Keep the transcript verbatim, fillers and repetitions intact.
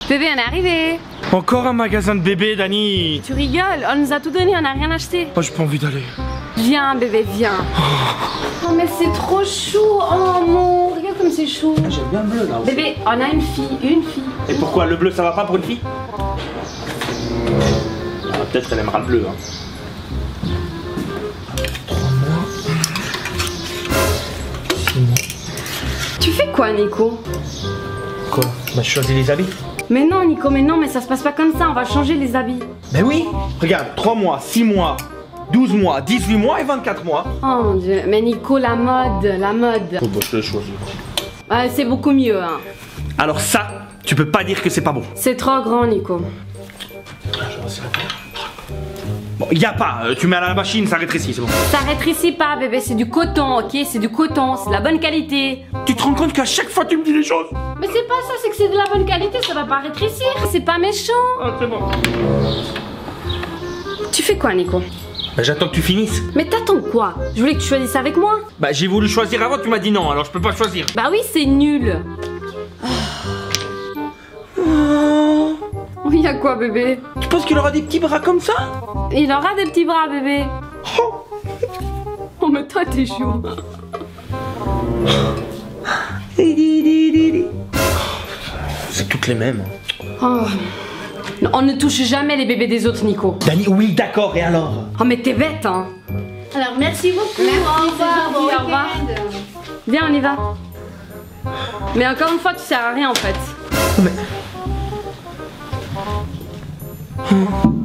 Bébé, on est arrivé. Encore un magasin de bébés, Dani. Tu rigoles, on nous a tout donné, on n'a rien acheté. Moi, j'ai pas envie d'aller. Viens, bébé, viens. Oh, mais c'est trop chou. Oh, mon, regarde comme c'est chou. Ah, j'aime bien le bleu, là aussi. Bébé, on a une fille, une fille. Et pourquoi le bleu, ça va pas pour une fille? Ah, peut-être elle aimera le bleu, hein. Trois mois. Six mois. Tu fais quoi, Nico? Quoi? Bah, je choisis les habits. Mais non, Nico, mais non, mais ça se passe pas comme ça, on va changer les habits. Mais oui. Regarde, trois mois, six mois, douze mois, dix-huit mois et vingt-quatre mois. Oh mon dieu, mais Nico, la mode, la mode. Oh, bah, je l'ai choisi. Ouais, c'est beaucoup mieux, hein. Alors ça, tu peux pas dire que c'est pas bon. C'est trop grand, Nico. Bon, y a pas, euh, tu mets à la machine, ça rétrécit, c'est bon. Ça rétrécit pas, bébé, c'est du coton, ok? C'est du coton, c'est de la bonne qualité. Tu te rends compte qu'à chaque fois tu me dis les choses? Mais c'est pas ça, c'est que c'est de la bonne qualité, ça va pas rétrécir, c'est pas méchant. Ah, c'est bon. Tu fais quoi, Nico? Bah, j'attends que tu finisses. Mais t'attends quoi? Je voulais que tu choisisses avec moi. Bah, j'ai voulu choisir avant, tu m'as dit non, alors je peux pas choisir. Bah oui, c'est nul. Il y a quoi, bébé? Tu penses qu'il aura des petits bras comme ça? Il aura des petits bras, bébé. Oh, Oh, mais toi, t'es chaud. c'est toutes les mêmes. Oh. Non, on ne touche jamais les bébés des autres, Nico. Dani, oui, d'accord, et alors? Oh, mais t'es bête, hein. Alors merci beaucoup. Merci, au revoir, c'est bon gentil, au revoir. week-end. Viens, on y va. Mais encore une fois, tu sers à rien, en fait. Mais...